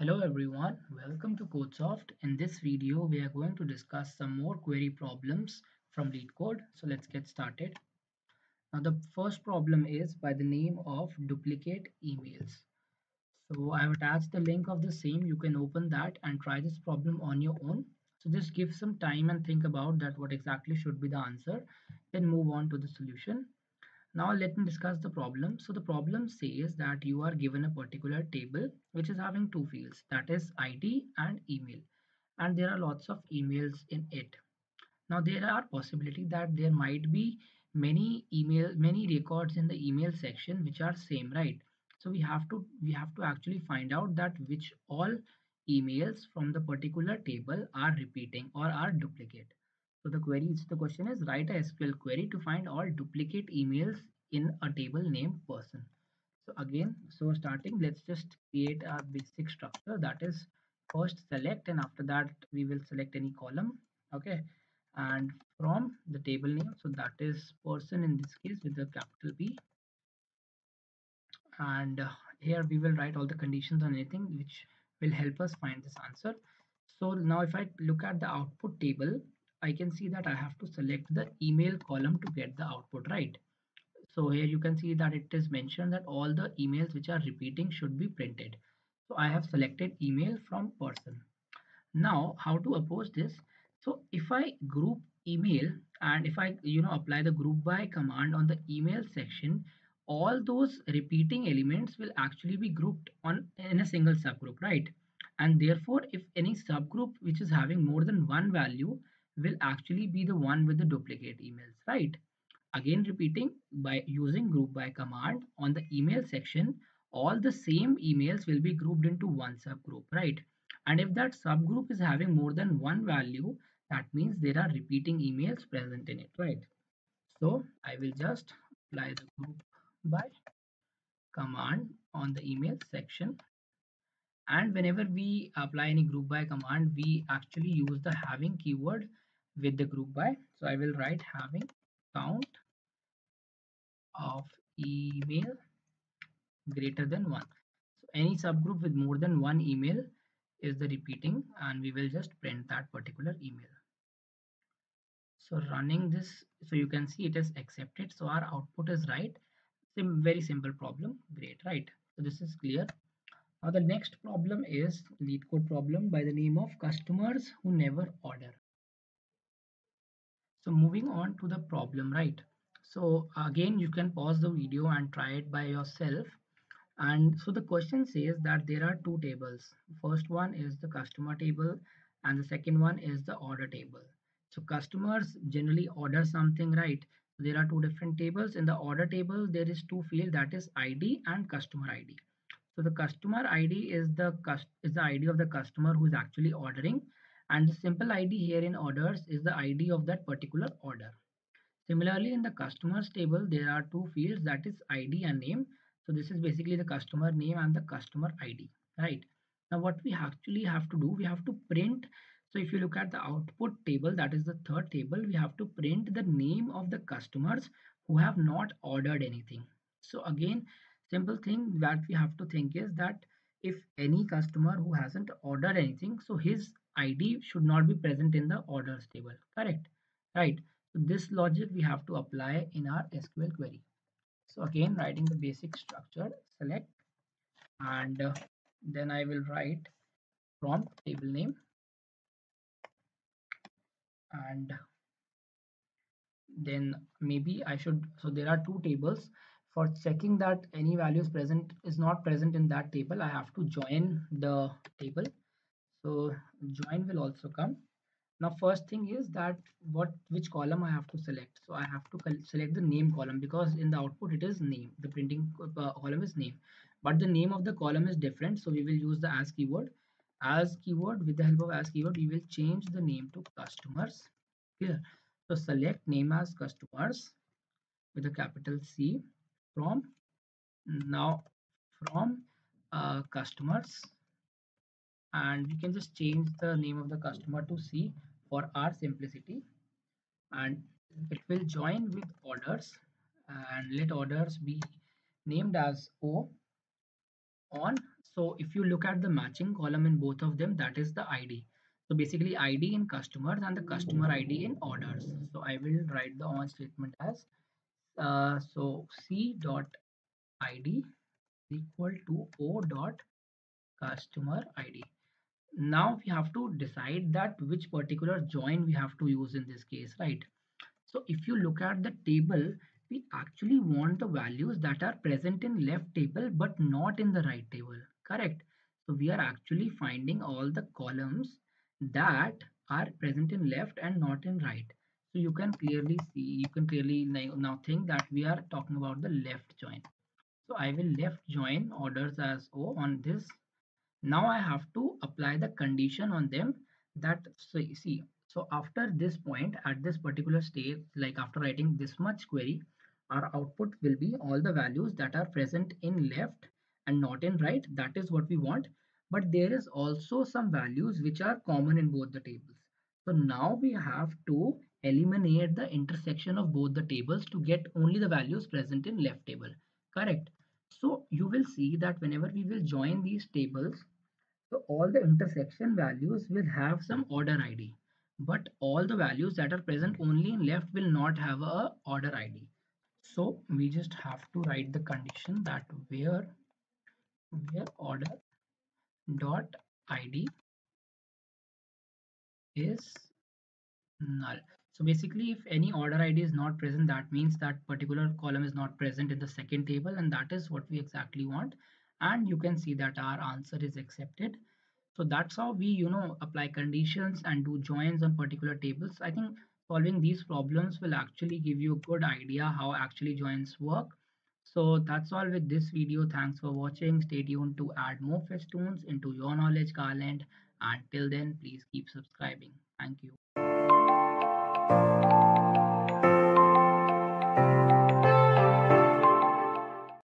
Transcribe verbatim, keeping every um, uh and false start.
Hello everyone, welcome to CodeSoft. In this video, we are going to discuss some more query problems from LeetCode. So let's get started. Now the first problem is by the name of duplicate emails. So I have attached the link of the same. You can open that and try this problem on your own. So just give some time and think about that what exactly should be the answer, then move on to the solution. Now let me discuss the problem. So the problem says that you are given a particular table which is having two fields, that is I D and email, and there are lots of emails in it. Now there are possibility that there might be many email many records in the email section which are same, right? So we have to we have to actually find out that which all emails from the particular table are repeating or are duplicate. So the query is the question is write a S Q L query to find all duplicate emails in a table named person. So again, so starting, let's just create a basic structure, that is first select, and after that we will select any column. Okay, and from the table name, so that is person in this case with the capital P, and uh, here we will write all the conditions on anything which will help us find this answer. So now if I look at the output table, I can see that I have to select the email column to get the output, right? So here you can see that it is mentioned that all the emails which are repeating should be printed. So I have selected email from person. Now how to oppose this? So if I group email, and if I you know apply the group by command on the email section, all those repeating elements will actually be grouped on in a single subgroup, right? And therefore if any subgroup which is having more than one value will actually be the one with the duplicate emails, right? Again repeating, by using group by command on the email section, all the same emails will be grouped into one subgroup, right? And if that subgroup is having more than one value, that means there are repeating emails present in it, right? So I will just apply the group by command on the email section. And whenever we apply any group by command, we actually use the having keyword with the group by. So I will write having count of email greater than one. So any subgroup with more than one email is the repeating, and we will just print that particular email. So running this, so you can see it is accepted. So our output is right. Sim very simple problem. Great, right? So this is clear. Now the next problem is lead code problem by the name of customers who never order. So moving on to the problem, right? So again, you can pause the video and try it by yourself. And so the question says that there are two tables. First one is the customer table and the second one is the order table. So customers generally order something, right? There are two different tables. In the order table, there is two field, that is I D and customer I D. So the customer I D is the cust is the I D of the customer who is actually ordering, and the simple I D here in orders is the I D of that particular order. Similarly, in the customers table, there are two fields, that is I D and name. So this is basically the customer name and the customer I D, right? Now what we actually have to do, we have to print. So if you look at the output table, that is the third table, we have to print the name of the customers who have not ordered anything. So again, simple thing that we have to think is that if any customer who hasn't ordered anything, so his I D should not be present in the orders table, correct? Right? So this logic we have to apply in our S Q L query. So again, writing the basic structure, select, and uh, then I will write from table name, and then maybe I should, so there are two tables. For checking that any value is present is not present in that table, I have to join the table. So join will also come. Now first thing is that what which column I have to select. So I have to select the name column, because in the output it is name, the printing uh, column is name, but the name of the column is different. So we will use the as keyword. As keyword, with the help of as keyword, we will change the name to customers. Clear? So select name as customers with a capital C from, now from uh, customers, and we can just change the name of the customer to C for our simplicity, and it will join with orders, and let orders be named as O on So if you look at the matching column in both of them, that is the I D. So basically I D in customers and the customer I D in orders. So I will write the on statement as uh, so C dot I D equal to O dot customer I D. Now we have to decide that which particular join we have to use in this case, right? So if you look at the table, we actually want the values that are present in left table but not in the right table, correct? So we are actually finding all the columns that are present in left and not in right. So you can clearly see, you can clearly now think that we are talking about the left join. So I will left join orders as O on this. Now I have to apply the condition on them that, so see, so after this point at this particular stage, like after writing this much query, our output will be all the values that are present in left and not in right. That is what we want. But there is also some values which are common in both the tables. So now we have to eliminate the intersection of both the tables to get only the values present in left table, correct? So you will see that whenever we will join these tables, so all the intersection values will have some order I D, but all the values that are present only in left will not have a order I D. So we just have to write the condition that where where order dot I D is null. So basically, if any order I D is not present, that means that particular column is not present in the second table, and that is what we exactly want. And you can see that our answer is accepted. So that's how we, you know, apply conditions and do joins on particular tables. I think solving these problems will actually give you a good idea how actually joins work. So that's all with this video. Thanks for watching. Stay tuned to add more festoons into your knowledge garland. And till then, please keep subscribing. Thank you.